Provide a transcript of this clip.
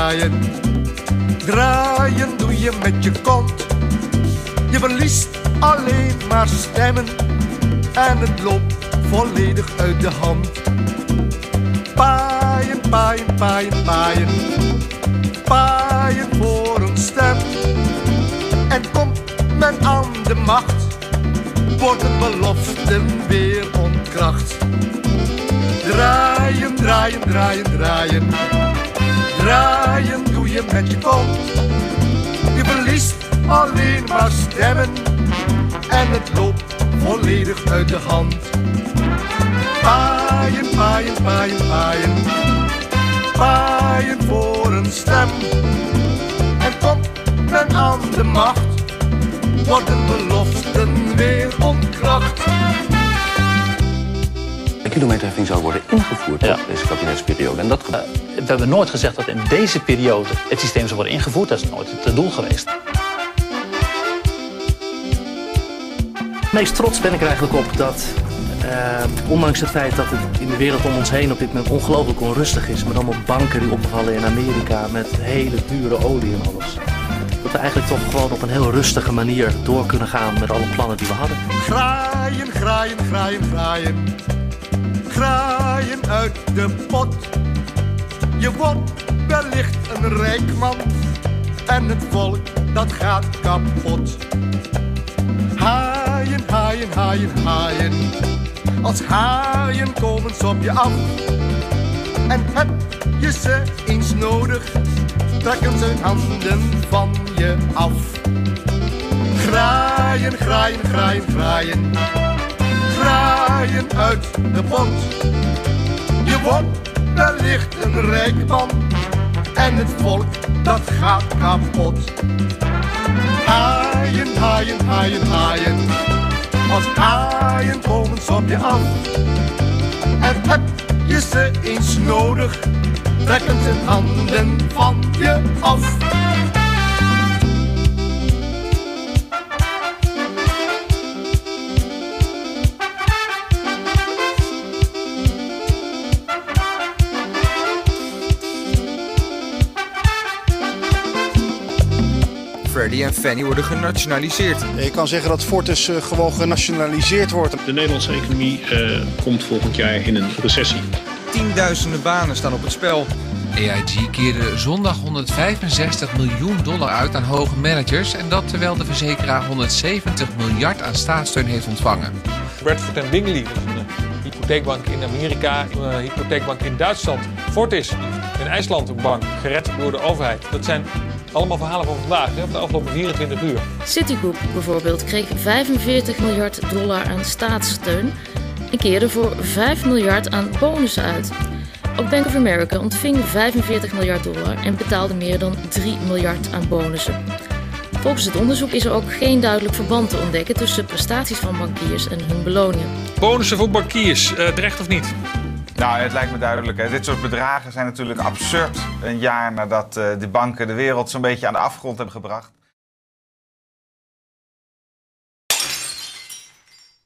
draaien. Draaien doe je met je kont. Je verliest alleen maar stemmen en het loopt volledig uit de hand. Paaien, paaien, paaien, paaien. Paaien voor een stem. En komt men aan de macht, worden beloften weer ontkracht. Draaien, draaien, draaien, draaien. Draaien doe je met je kont. Je verliest alleen maar stemmen en het loopt volledig uit de hand. Paaien, paaien, paaien, paaien. Paaien voor een stem. En komt men aan de macht, worden beloften weer ontkracht. De kilometerheffing zou worden ingevoerd in deze kabinetsperiode. En dat... we hebben nooit gezegd dat in deze periode het systeem zou worden ingevoerd. Dat is nooit het doel geweest. Het meest trots ben ik er eigenlijk op dat, ondanks het feit dat het in de wereld om ons heen op dit moment ongelooflijk onrustig is, met allemaal banken die opvallen in Amerika met hele dure olie en alles, dat we eigenlijk toch gewoon op een heel rustige manier door kunnen gaan met alle plannen die we hadden. Graaien, graaien, graaien, graaien. Graaien uit de pot. Je wordt wellicht een rijk man en het volk dat gaat kapot. Haaien, haaien, haaien, haaien. Als haaien komen ze op je af. En heb je ze eens nodig, trekken ze hun handen van je af. Graaien, graaien, graaien, graaien. Graaien uit de pot. Je wordt wellicht een rijk man en het volk dat gaat kapot. Haaien, haaien, haaien, haaien. Als haaien komen ze op je af. En heb je ze eens nodig, trekken ze hun handen van je af. Freddie en Fannie worden genationaliseerd. Je kan zeggen dat Fortis gewoon genationaliseerd wordt. De Nederlandse economie komt volgend jaar in een recessie. Tienduizenden banen staan op het spel. AIG keerde zondag $165 miljoen uit aan hoge managers en dat terwijl de verzekeraar 170 miljard aan staatssteun heeft ontvangen. Bradford & Bingley, een hypotheekbank in Amerika, een hypotheekbank in Duitsland. Fortis, in IJsland een bank, gered door de overheid. Dat zijn allemaal verhalen van vandaag, de afgelopen 24 uur. Citigroup bijvoorbeeld kreeg $45 miljard aan staatssteun en keerde voor $5 miljard aan bonussen uit. Ook Bank of America ontving $45 miljard en betaalde meer dan $3 miljard aan bonussen. Volgens het onderzoek is er ook geen duidelijk verband te ontdekken tussen prestaties van bankiers en hun beloningen. Bonussen voor bankiers, terecht of niet? Nou, het lijkt me duidelijk. Hè. Dit soort bedragen zijn natuurlijk absurd. Een jaar nadat de banken de wereld zo'n beetje aan de afgrond hebben gebracht.